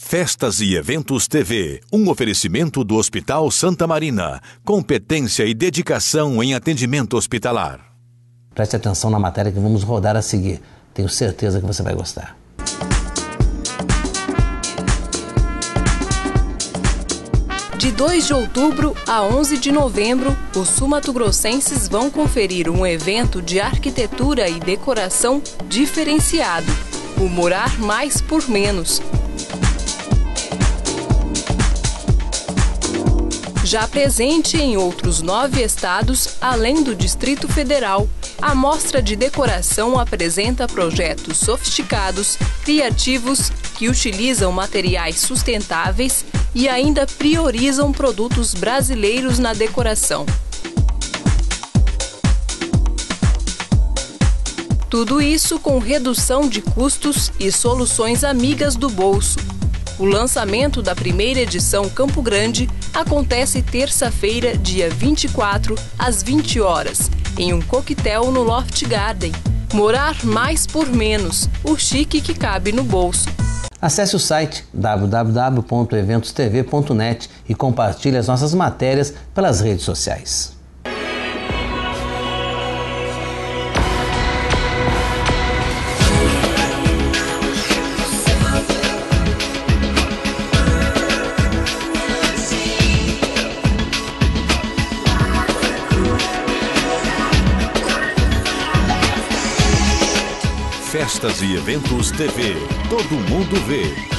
Festas e Eventos TV, um oferecimento do Hospital Santa Marina. Competência e dedicação em atendimento hospitalar. Preste atenção na matéria que vamos rodar a seguir. Tenho certeza que você vai gostar. De 2 de outubro a 11 de novembro, os sul-mato-grossenses vão conferir um evento de arquitetura e decoração diferenciado, o Morar Mais por Menos. Já presente em outros 9 estados, além do Distrito Federal, a mostra de decoração apresenta projetos sofisticados, criativos, que utilizam materiais sustentáveis e ainda priorizam produtos brasileiros na decoração. Tudo isso com redução de custos e soluções amigas do bolso. O lançamento da primeira edição Campo Grande acontece terça-feira, dia 24, às 20 horas, em um coquetel no Loft Garden. Morar mais por menos, o chique que cabe no bolso. Acesse o site www.eventostv.net e compartilhe as nossas matérias pelas redes sociais. Festas e Eventos TV. Todo mundo vê.